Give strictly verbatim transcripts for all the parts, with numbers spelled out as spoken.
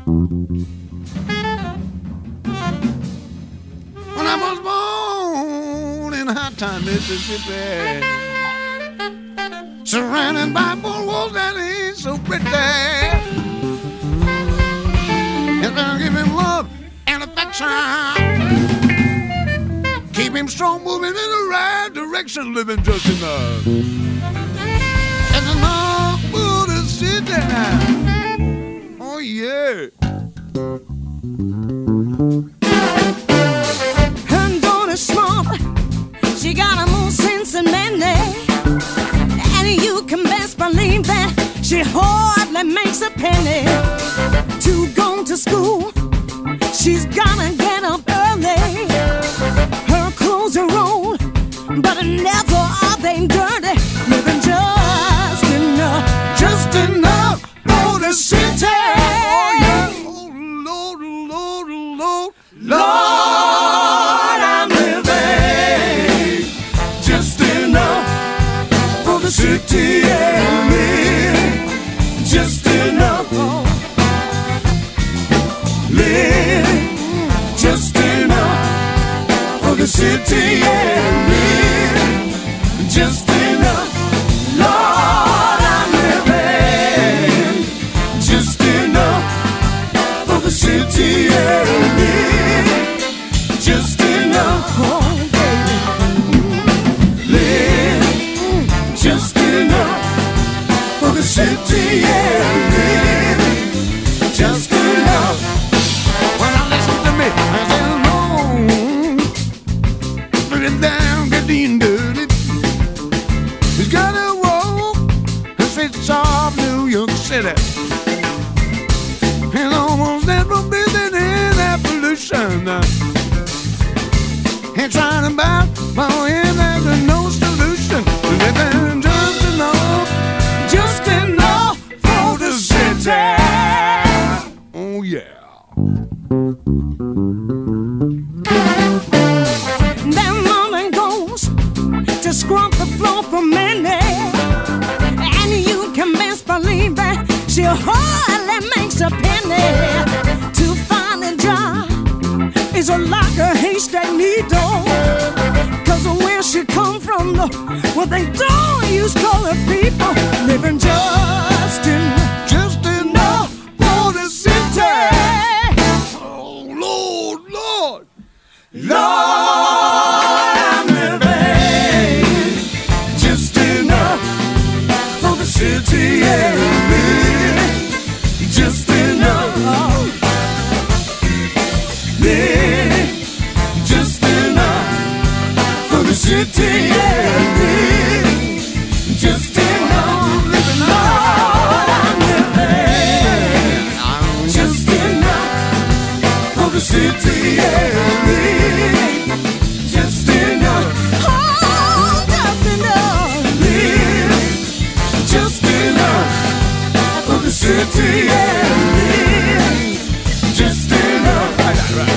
When I was born in High Time, Mississippi, surrounded by four walls that ain't so pretty. It's gonna give him love and affection, keep him strong, moving in the right direction, living just enough. It's enough for the city. Oh yeah. Her daughter's smart, she got a more sense than many, and you can best believe that she hardly makes a penny. To go to school, she's gotta get up early. Her clothes are old, but never are they dirty. Living just enough, just enough for the city. Lord, I'm living just enough for the city and live just enough. Live just enough for the city and live just enough. Lord, I'm living just enough for the city and live just enough, oh baby. Live just enough for the city and live just enough. When I listen to me, I say, no, put it down, get in dirty. He's gotta walk the streets of New York City. And almost never breathing in that pollution. And trying to bow, bow in, there's no solution. Living just enough, just enough for the city. Oh yeah. That woman goes to scrub the floor for many, and you can best believe that she hardly makes a penny. To find a job is a like a haystack needle, 'cause where she come from, though, well, they don't use colored people. Living just enough, Just enough for the city. Oh Lord, Lord, Lord, I'm living just enough for the city and live just enough. Live just enough for the city and live just enough. Lord, I'm living just enough for the city and live just enough. Oh, just enough. Live just enough for the city and live just enough. Right, right, right.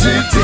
city.